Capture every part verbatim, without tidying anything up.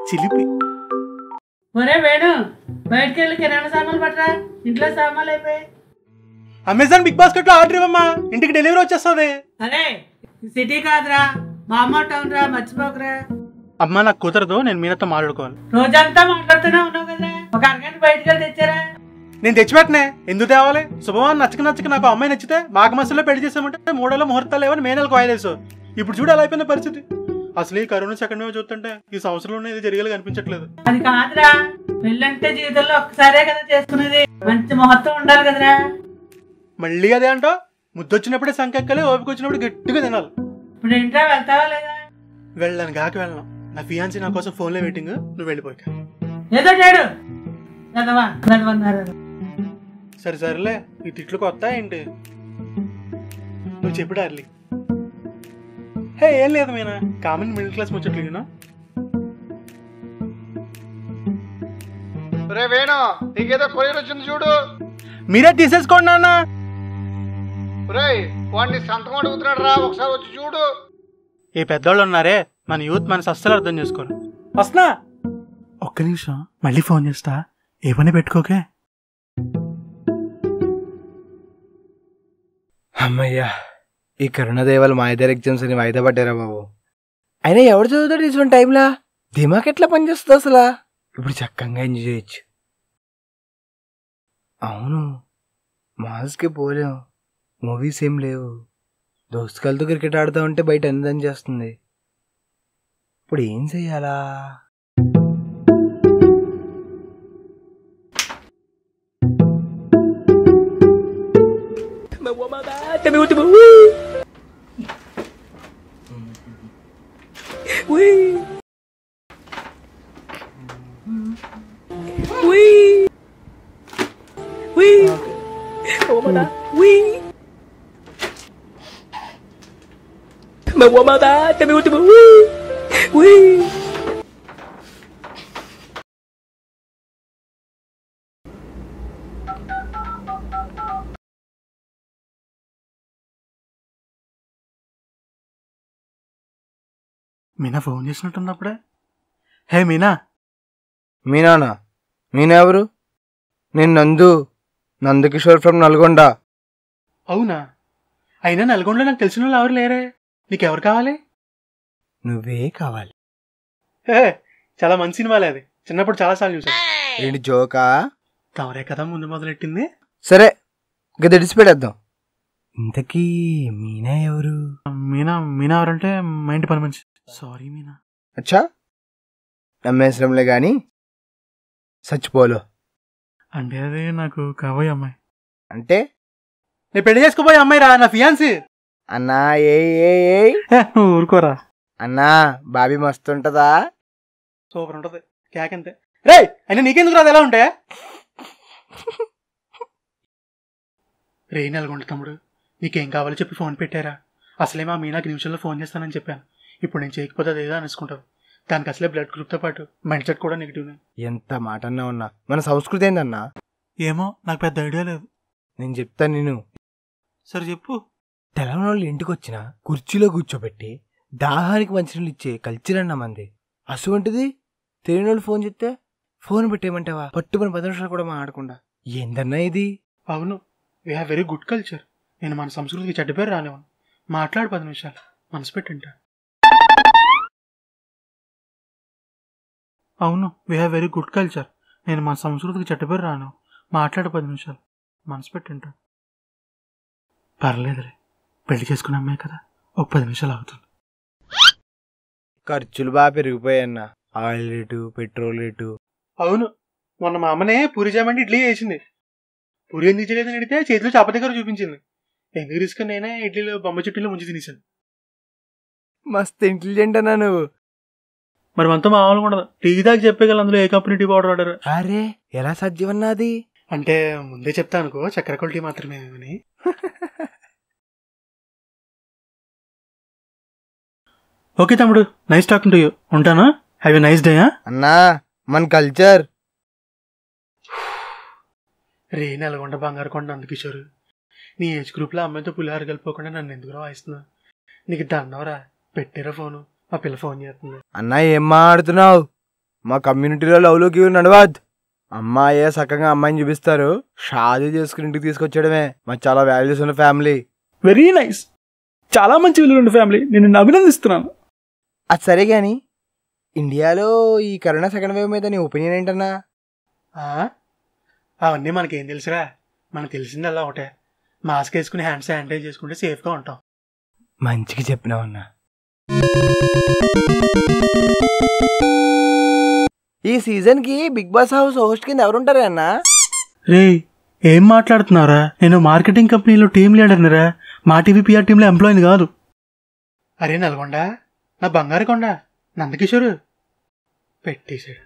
చిలిపి. ఒరే వేణు, బయటకు వెళ్ళి కిరాణా సామాన్లు పట్టరా, ఇంట్లో సామాన్లు అయిపోయి. అమెజాన్ బిగ్ బాస్కెట్ లో ఆర్డర్ ఇవ్వమ్మా, ఇంటికి డెలివరీ వచ్చేస్తుంది. అరే సిటీ కాదురా, మామూలు టౌన్ రా, మర్చిపోకరా. అమ్మా నాకు కుదరదు, నేను మీనతో మాట్లాడుకోవాలి. రోజంతా మాట్లాడుతూనే ఉన్నావు కదా, ఒక అరగంట బయటకు వెళ్ళి తెచ్చారా. నేను తెచ్చిపెట్టనే, ఎందుకు తేవాలి? శుభవాన్ నచ్చక నచ్చక నాకు అమ్మాయి నచ్చితే మాఘ మాసంలో పెళ్లి చేసామంటే మూడేళ్ళ ముహూర్తాలు లేవని మే నెలకు వాయిదేసు. ఇప్పుడు చూడు ఎలా అయిపోయిన పరిస్థితి. అసలు ఈ కరోనా సెకండ్ వేవ్ చూస్తుంటే ఈ సంవత్సరంలో ఇది జరిగేలా కనిపించట్లేదు. అది కాదురా, పెళ్ళంటే జీవితంలో ఒక్కసారే కదా చేసుకునేది, మంచి ముహూర్తం ఉండాలి కదరా. మళ్ళీ అదే అంటో, ముద్దొచ్చినప్పుడే సంకెక్కలే, ఓపిక వచ్చినప్పుడు గట్టిగా తినాలి. ఇప్పుడు ఇంట్లో వెళ్తావా లేదా? వెళ్ళాను కాక వెళ్ళను. నా ఫియాన్సీ నా కోసం ఫోన్లో వెయిటింగ్, నువ్వు వెళ్ళిపోయాక. ఏదో నేడు చదవా చదవన్నారు. సరే సరేలే, ఈ తిట్లు కొత్త ఏంటి? నువ్వు చెప్పు డార్లింగ్. హే ఏం లేదు మీనా, కామన్ మిడిల్ క్లాస్ ముచ్చట్లు. రే వేణు, నీకేదో కొరియర్ వచ్చింది చూడు. మీరే తీసేసుకోండి నాన్న. రే వాడిని సంతకం అడుగుతున్నాడు రా, ఒకసారి వచ్చి చూడు. ఏ పెద్దోళ్ళు ఉన్నారే, మన యూత్ మనసు అస్సలు అర్థం చేసుకోరు. వస్తున్నా, ఒక్క నిమిషం మళ్ళీ ఫోన్ చేస్తా, ఏ పని పెట్టుకోకే. అమ్మయ్యా, ఈ కరోనా దేవాలు మా ఇద్దరు ఎగ్జామ్స్ అని వాయిదా పడ్డారా బాబు. అయినా ఎవరు చదువుతాడు ఇటువంటి టైంలా? దిమాక్ ఎట్లా పనిచేస్తుంది అసలు? ఇప్పుడు చక్కగా ఎంజాయ్ చేయొచ్చు. అవును, మాల్స్కి పోలేం, మూవీస్ ఏం లేవు, దోస్తుకాలతో క్రికెట్ ఆడుతూ ఉంటే బయట ఎందని చేస్తుంది. ఇప్పుడు ఏం చెయ్యాలా? Me voy a matar, te me último. Uy. Meena phone చేసినట్టున్నప్పుడే. హే మీనా. మీనానా? మీనా ఎవరు? నేను నందు, నందకిషోర్ ఫ్రమ్ నల్గొండ. అవునా? అయినా నల్గొండలో నాకు తెలిసిన వాళ్ళు ఎవరు లేరే, నీకెవరు కావాలి? నువ్వే కావాలి. హే చాలా మంచి సినిమాలే, అది చిన్నప్పుడు చాలా సార్లు చూసాను. ఏంటి జోకా? తమరే కదా ముందు మొదలెట్టింది. సరే గది డిసిపెట్టేద్దాం. ఇంతకీ మీనా ఎవరు? మీనా మీనా ఎవరంటే మా ఇంటి పని మంచి. సారీ మీనా. అచ్చా, నమ్మేసరంలే గాని చచ్చిపోలో. అంటే అది నాకు కాబోయే అమ్మాయి. అంటే నేను పెళ్లి చేసుకోబోయే అమ్మాయి రా, నా ఫియాన్సీ. అన్నా ఏ ఏ నువ్వు ఊరుకోరా అన్నా, బాబీ మస్తుంటదా? సూపర్ ఉంటది, కేకంతే. రే అయినా నీకెందుకు రాదు, ఎలా ఉంటే? రే నల్గొండ తమ్ముడు, నీకేం కావాలో చెప్పి ఫోన్ పెట్టారా? అసలే మా మీనాకి నిమిషంలో ఫోన్ చేస్తానని చెప్పాను. ఇప్పుడు నేను చేయకపోతే అదేదో అనేసుకుంటావు. దానికి అసలే బ్లడ్ గ్రూప్తో పాటు మైండ్ సెట్ కూడా నెగిటివ్నే. ఎంత మాట అన్నా ఉన్నా మన సంస్కృతి ఏందన్నా? ఏమో నాకు పెద్ద ఐడియా లేదు. నేను చెప్తాను నేను. సరే చెప్పు. తెలంగాణ వాళ్ళు ఇంటికి వచ్చిన కుర్చీలో కూర్చోబెట్టి దాహానికి మంచినీళ్ళు ఇచ్చే కల్చర్ అన్న మంది. అటువంటిది తెలియని వాళ్ళు ఫోన్ చెప్తే ఫోన్ పెట్టేయమంటావా? పట్టుకుని పది నిమిషాలు కూడా మాట్లాడకుండా. ఏందన్నా ఇది? అవును, we have very good culture. నేను మన సంస్కృతికి చెడ్డ పేరు రానివ్వను. మాట్లాడు పది నిమిషాలు, మనసు పెట్టింటా. అవును, we have very good culture. నేను మన సంస్కృతికి చెడ్డ పేరు రాను. మాట్లాడు పది నిమిషాలు, మనసు పెట్టింటా. పర్లేదులే, పెళ్లి చేసుకునే అమ్మాయి కదా, ఒక పది నిమిషాలు అవుతుంది. ఖర్చులు బాగా పెరిగిపోయాయన్న, ఆయిల్ రేటు, పెట్రోల్ రేటు. అవును, మొన్న మా అమ్మనే పూరి చేయమంటే ఇడ్లీ చేసింది. పూరి ఎందుకు చేయలేదని అడిగితే చేతిలో చపాతీ దగ్గర చూపించింది. ఎందుకు రిస్క్, నేనే ఇడ్లీలో బొమ్మ చుట్టీలో ముంచి తినేసాను. మస్తు ఇంటెలిజెంట్ అన్నా నువ్వు. మరి మనతో మామూలుగా ఉండదు. టీ దాకా చెప్పగల అందులో ఏ కంపెనీ టీ పౌడర్ ఆర్డర్. అరే ఎలా సాధ్యమన్నా అది? అంటే ముందే చెప్తా అనుకో, చక్కెర కొల్ టీ మాత్రమే అని. ఓకే తమ్ముడు, నైస్ టాకింగ్ టు యూ. ఉంటానా? Have a nice day. అన్నా మన కల్చర్. రే నల్గొండ బంగారు కొండ నందకిషోర్, నీ ఏజ్ గ్రూప్లో అమ్మాయితో పులిహార కలిపోకుండా నన్ను ఎందుకు వాయిస్తున్నావు? నీకు దండవరా, పెట్టారా ఫోను? మా పిల్ల ఫోన్ చేస్తుంది. అన్నా ఏం మాట్లాడుతున్నావు? మా కమ్యూనిటీలో లవ్లోకి నడవద్. అమ్మాయే సక్కగా అమ్మాయిని చూపిస్తారు, షాదీ చేసుకుని ఇంటికి తీసుకొచ్చేయడమే మా చాలా వాల్యూస్ ఉన్న ఫ్యామిలీ. వెరీ నైస్, చాలా మంచి విలువలు ఫ్యామిలీ, నేను నిన్ను అభినందిస్తున్నాను. అది సరే గాని ఇండియాలో ఈ కరోనా సెకండ్ వేవ్ మీద నీ ఒపీనియన్ ఏంటన్నా? అవన్నీ మనకేం తెలుసురా, మనకు తెలిసిందల్లా ఒకటే, మాస్క్ వేసుకుని హ్యాండ్ శానిటైజ్ చేసుకుంటే సేఫ్గా ఉంటాం. మంచిగా చెప్పినావన్నా. ఈ సీజన్ కి బిగ్ బాస్ హౌస్ హోస్ట్ కింద ఎవరుంటారా అన్న? రే ఏం మాట్లాడుతున్నారా, నేను మార్కెటింగ్ కంపెనీలో టీం లీడర్నిరా, మా టీవీ పిఆర్ టీంలో ఎంప్లాయీని కాదు. అరే నల్గొండ, నా బంగారు కొండ, నందకిషోరు పెట్టేశాడు.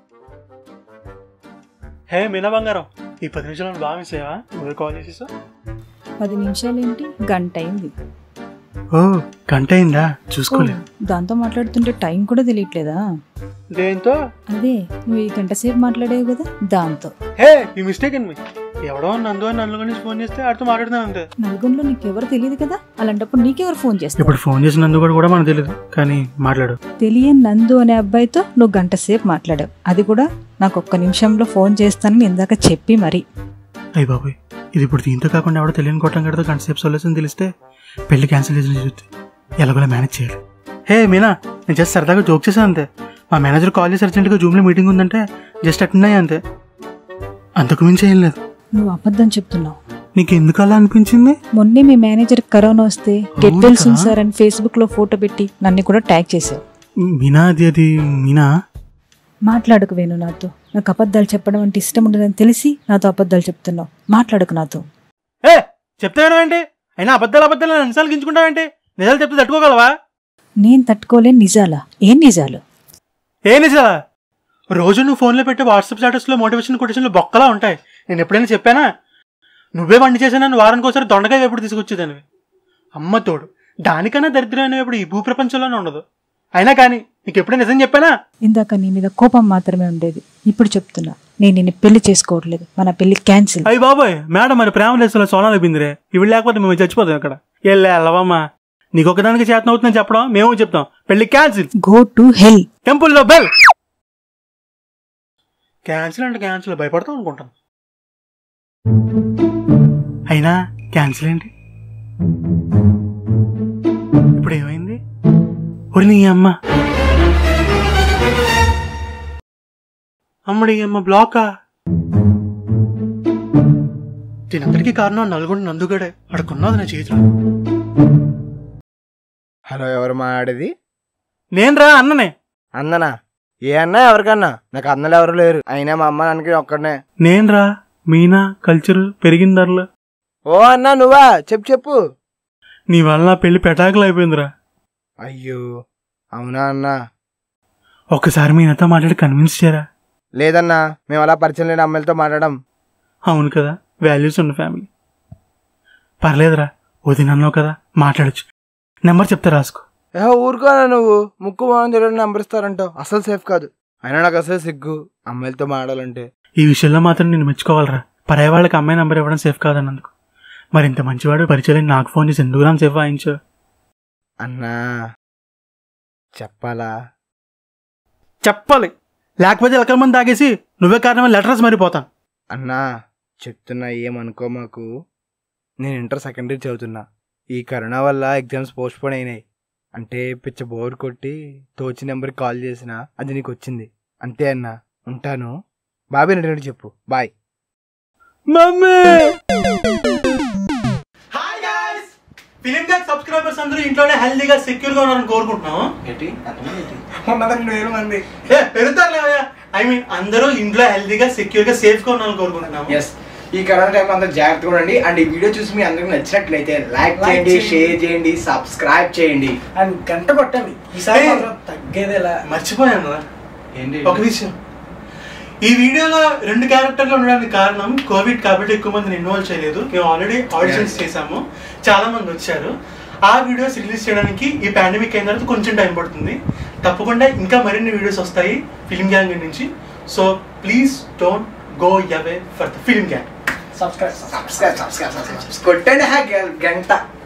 హే మీనా బంగారం, ఈ పది నిమిషాలు బాగా మిస్ అయ్యావా? నువ్వే కాల్ చేసేసా. పది నిమిషాలు ఏంటి, గంట అయింది. ఓ గంట అయిందా, చూసుకోలే. దాంతో మాట్లాడుతుంటే టైం కూడా తెలియట్లేదా? దేంతో? అదే నువ్వు ఈ గంట సేపు మాట్లాడేవు కదా, దాంతో. హే ఈ మిస్టేక్ అండి, ఎవడో నందు అని నలుగురు నుంచి ఫోన్ చేస్తే ఆడితో మాట్లాడుతున్నాను అంతే. నలుగురిలో నీకెవరు తెలియదు కదా, అలాంటప్పుడు నీకెవరు ఫోన్ చేస్తారు? ఇప్పుడు ఫోన్ చేసిన నందు కూడా కూడా మనకు తెలియదు, కానీ మాట్లాడు. తెలియని నందు అనే అబ్బాయితో నువ్వు గంట సేపు మాట్లాడావు, అది కూడా నాకు ఒక్క నిమిషంలో ఫోన్ చేస్తానని ఇందాక చెప్పి మరి. అయ్య బాబాయ్, ఇది ఇప్పుడు దీంతో కాకుండా ఎవడో తెలియని కొట్టం కడితే గంట సేపు సొల్యూషన్ తెలిస్తే పెళ్లి క్యాన్సిల్ చేసిన చూస్తే ఎలాగోలా మేనేజ్ చేయాలి. హే మీనా, నేను జస్ట్ సరదాగా జోక్ చేశాను అంతే. మా మేనేజర్ కాల్ చేసి అర్జెంట్గా జూమ్లో మీటింగ్ ఉందంటే జస్ట్ అటెండ్ అయ్యా అంతే, అంతకు మించి ఏం లేదు. నువ్వు అబద్ధం చెప్తున్నావు. నీకు ఎందుకు అలా అనిపించింది? మొన్నే మీ మేనేజర్ కరోనా వస్తే గెట్ వెల్ సూన్ సార్ అని ఫేస్బుక్ లో ఫోటో పెట్టి నన్ను కూడా ట్యాగ్ చేశావు. మీనా అది అది మీనా. మాట్లాడకు వేణు నాతో, నాకు అబద్ధాలు చెప్పడం అంటే ఇష్టం ఉండదని తెలిసి నాతో అబద్ధాలు చెప్తున్నావు. మాట్లాడకు నాతో. ఏ చెప్తావేంటి? అయినా అబద్ధాలు అబద్ధాలు నిజాలు గించుకుంటావేంటి? నిజాలు చెప్తే తట్టుకోగలవా? నేను తట్టుకోలేని నిజాలా? ఏం నిజాలు? ఏ నిజాలా? రోజు నువ్వు ఫోన్లో పెట్టే వాట్సాప్ స్టేటస్లో మోటివేషన్ కొటేషన్లు బొక్కలా ఉంటాయి. నేను ఎప్పుడైనా చెప్పానా? నువ్వే వండి చేసానని వారానికి ఒకసారి దొండకాయ ఎప్పుడు తీసుకొచ్చేదానివి. అమ్మ తోడు, దానికన్నా దరిద్రమైన ఎప్పుడు ఈ భూ ప్రపంచంలోనే ఉండదు. అయినా కానీ నీకు ఎప్పుడైనా నిజం చెప్పానా? ఇందాక నీ మీద కోపం మాత్రమే ఉండేది, ఇప్పుడు చెప్తున్నా నేను నిన్ను పెళ్లి చేసుకోవట్లేదు, మన పెళ్లి క్యాన్సిల్. అయ్యి బాబాయ్, మేడం మరి ప్రేమ లేసులో సోనాలు బిందిరే, ఇవి లేకపోతే మేము చచ్చిపోతాం ఇక్కడ. వెళ్ళే వెళ్ళవమ్మా, నీకు ఒకదానికి చేతన అవుతుందని చెప్పడం మేము చెప్తాం, పెళ్లి క్యాన్సిల్. Go to hell. టెంపుల్లో బెల్. క్యాన్సిల్ అంటే క్యాన్సిల్ భయపడతాం అనుకుంటాం, అయినా క్యాన్సిల్ ఏంటి? ఇప్పుడు ఏమైంది? ఒరి నీ అమ్మ, అమ్మడి అమ్మ బ్లాకా. దీనందరికీ కారణం నల్గొండ నందుగడే, అడుకున్నది నా చేతిలో. హలో, ఎవరు మాట్లాడేది? నేను రా అన్ననే. అన్ననా? ఏ అన్నా ఎవరికన్నా? నాకు అన్నలు ఎవరు లేరు, అయినా మా అమ్మ నాన్నకి ఒక్కడనే. నేను రా మీనా, కల్చర్ పెరిగిన ధరలు. ఓ అన్నా నువ్వా? చెప్పు చెప్పు. నీ వల్ల నా పెళ్లి పెటాకులు అయిపోయిందిరా. అయ్యో అవునా అన్నా? ఒక్కసారి మీనాతో మాట్లాడి కన్విన్స్ చేయరా. లేదన్నా, మేము అలా పరిచయం లేని అమ్మాయిలతో మాట్లాడడం. అవును కదా, వాల్యూస్ ఉన్న ఫ్యామిలీ. పర్లేదురా, వదినన్నావు కదా, మాట్లాడచ్చు. నెంబర్ చెప్తే రాసుకో. ఏ ఊరుకోనా నువ్వు, ముక్కు మొహం తెలియని నెంబర్ ఇస్తారంటావు, అసలు సేఫ్ కాదు. అయినా నాకు అసలు సిగ్గు అమ్మాయిలతో మాట్లాడాలంటే. ఈ విషయంలో మాత్రం నేను మెచ్చుకోవాలరా, పరాయి వాళ్ళకి అమ్మాయి నెంబర్ ఇవ్వడం సేఫ్ కాదన్నందుకు. మరి ఇంత మంచివాడు పరిచయం నాకు ఫోన్ చేసి ఎందుకు రామ్ సేఫ్ వాయించు? అన్నా చెప్పాలా? చెప్పాలి, లేకపోతే ఎలకల మంది తాగేసి నువ్వే కారణమని లెటర్స్ మరిపోతాను. అన్నా చెప్తున్నా, ఏమనుకో మాకు. నేను ఇంటర్ సెకండ్ ఇయర్ చదువుతున్నా. ఈ కరోనా వల్ల ఎగ్జామ్స్ పోస్ట్ పోన్ అయినాయి. అంటే పిచ్చ బోర్ కొట్టి తోచి నెంబర్కి కాల్ చేసినా అది నీకు వచ్చింది. అంతే అన్నా, ఉంటాను. బాబాయ్ నడినట్టు చెప్పు, bye. Mummy. Hi guys, film గాగ్ సబ్స్క్రైబర్స్ అందరూ ఇంట్లోనే హెల్దీగా సెక్యూర్ గా ఉన్నారని కోరుకుంటున్నాం. పెరుగుతారులే, ఐ మీన్ అందరూ ఇంట్లో హెల్దీగా సెక్యూర్ గా సేఫ్ గా ఉన్నారని కోరుకుంటున్నాం. ఈ కరోనా టైం అంతా జాగ్రత్తగా ఉండండి. అండ్ ఈ వీడియో చూసి మీ అందరికి నచ్చినట్లయితే లైక్ చేయండి, షేర్ చేయండి, సబ్స్క్రైబ్ చేయండి అండ్ గంట కొట్టండి. ఈసారి తగ్గేదేలా. మర్చిపోయాను ఒక విషయం, ఈ వీడియోలో రెండు క్యారెక్టర్లు ఉండడానికి కారణం కోవిడ్ కాబట్టి ఎక్కువ మందిని ఇన్వాల్వ్ చేయలేదు. మేము ఆల్రెడీ ఆడిషన్స్ చేసాము, చాలా మంది వచ్చారు. ఆ వీడియోస్ రిలీజ్ చేయడానికి ఈ పాండమిక్ అయిన తర్వాత కొంచెం టైం పడుతుంది. తప్పకుండా ఇంకా మరిన్ని వీడియోస్ వస్తాయి ఫిలిం గ్యాంగ్ నుంచి. So please don't go away for the film gang. Subscribe subscribe subscribe కొట్టండి గంట.